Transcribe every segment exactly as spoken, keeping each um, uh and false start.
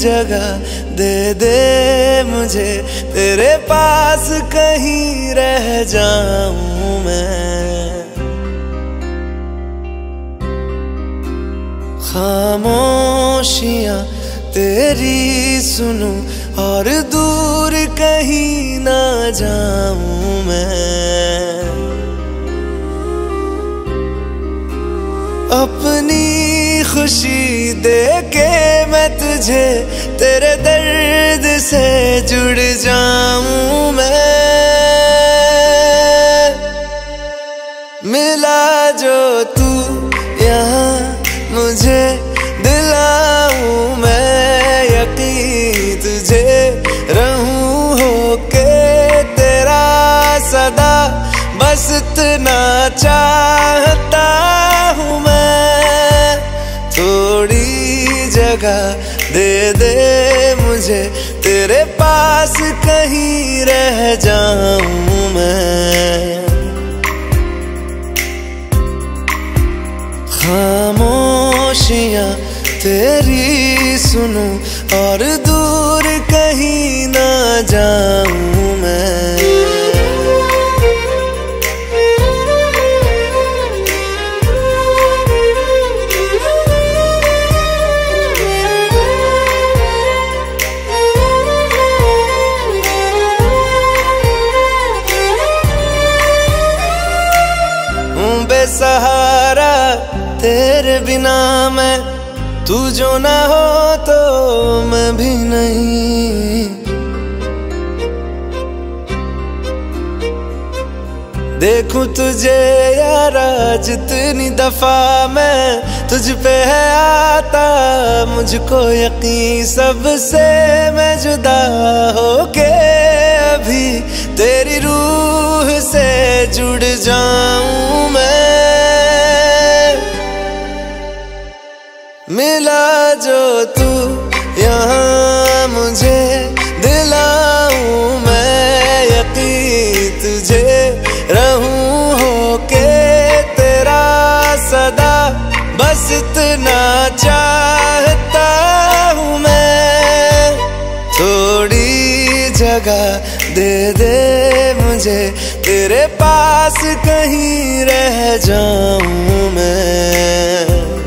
जगह दे दे मुझे, तेरे पास कहीं रह जाऊं मैं। खामोशियां तेरी सुनूं और दूर कहीं ना जाऊं मैं। अपनी खुशी दे के मैं तुझे, तेरे दर्द से जुड़ जाऊं मैं। मिला जो तू यहाँ मुझे, दिलाऊं मैं यकीन तुझे, रहूं होके तेरा सदा, बस इतना चाहता हूँ मैं। थोड़ी जगह दे दे मुझे, तेरे पास कहीं रह जाऊं मैं। खामोशियां तेरी सुनूं और दूर कहीं ना जाऊं मैं। बेसहारा तेरे बिना मैं, तू जो ना हो तो मैं भी नहीं। देखूं तुझे यारा जितनी दफा मैं, तुझ पे है आता मुझको यकीन, सबसे मैं जुदा होके अभी तेरी रूह से जुड़ जाऊं मैं। मिला जो तू यहाँ मुझे, दिलाऊं मैं यकीन तुझे, रहूं होके तेरा सदा, बस इतना चाहता हूँ मैं। थोड़ी जगह दे दे मुझे, तेरे पास कहीं रह जाऊं मैं।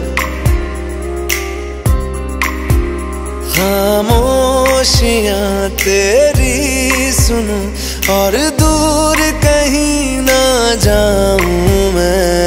खामोशियां तेरी सुनूं और दूर कहीं ना जाऊं मैं।